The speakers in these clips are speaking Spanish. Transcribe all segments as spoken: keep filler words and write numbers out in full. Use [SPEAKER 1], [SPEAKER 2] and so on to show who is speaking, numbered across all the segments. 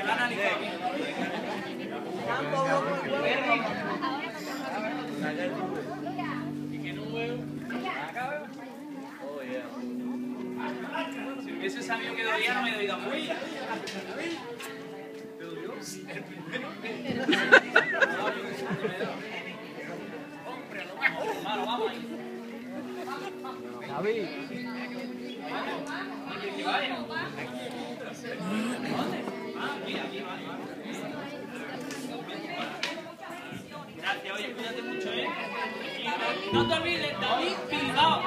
[SPEAKER 1] Si hubiese sabido que dolía, no me he ido a morir. ¿Te dolió? El primero. Hombre, a lo mejor, hermano, vamos ahí.
[SPEAKER 2] David.
[SPEAKER 1] Que vaya. ¿Dónde? Ah, aquí, aquí, vale, vale. Gracias, oye, cuídate mucho, ¿eh? Y no te olvides, David Bilbao.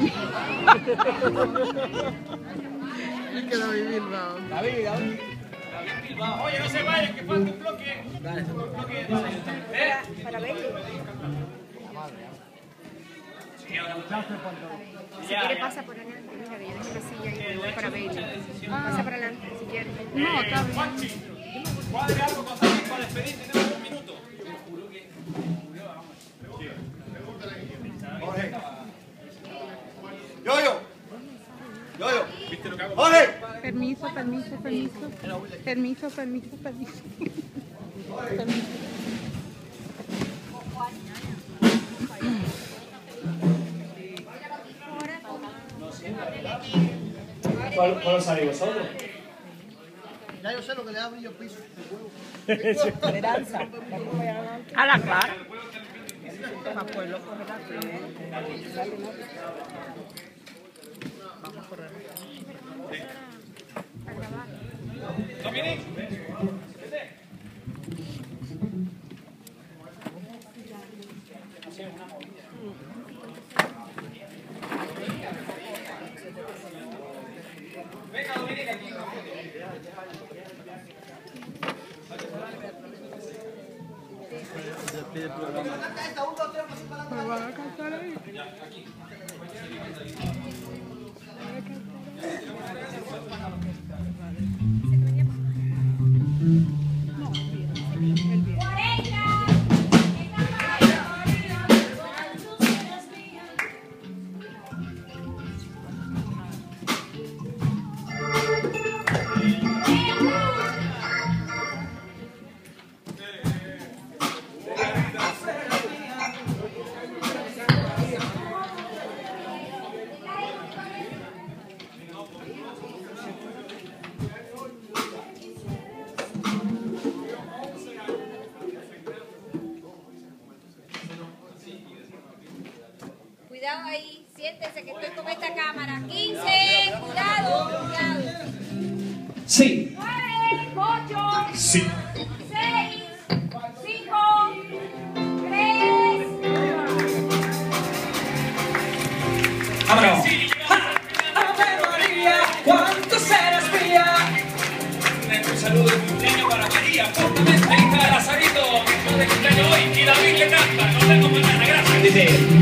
[SPEAKER 2] Es que David Bilbao. David, David.
[SPEAKER 1] David Bilbao. Oye, no se vayan, que falta un bloque.
[SPEAKER 2] Dale.
[SPEAKER 1] Un bloque de... ¿Eh?
[SPEAKER 3] Para verlo.
[SPEAKER 1] Sí, ahora
[SPEAKER 3] Si quiere pasa por adelante, mira que yo tengo una silla ahí voy para verlo. Pasa para adelante si quiere.
[SPEAKER 1] No, está bien. Juanchi, cuadre algo con David para despedir, tenemos un minuto.
[SPEAKER 4] Jorge. Yo, yo. Yo, yo. ¿Viste lo que hago? Jorge.
[SPEAKER 5] Permiso, permiso, permiso. Permiso, permiso, permiso. Permiso.
[SPEAKER 6] ¿Cuál, cuál os sabéis vosotros?
[SPEAKER 2] Ya yo sé lo que le da brillo al piso.
[SPEAKER 5] Esperanza. A la clara. Vamos a correr.
[SPEAKER 1] Dominic. Venga, Dominic, aquí.
[SPEAKER 5] Me van a cantar ahí.
[SPEAKER 3] Cuidado ahí, siéntese que estoy con esta cámara. quince, cuidado, cuidado.
[SPEAKER 6] Sí.
[SPEAKER 3] nueve, ocho,
[SPEAKER 6] Sí.
[SPEAKER 3] seis, cinco, tres.
[SPEAKER 6] Vámonos.
[SPEAKER 1] Ave María, cuánto serás mía. Un saludo de cumpleaños para María, cortamente hija de Lazarito, que está de cumpleaños hoy, y David le canta, nos vemos mañana, gracias.
[SPEAKER 6] Dice.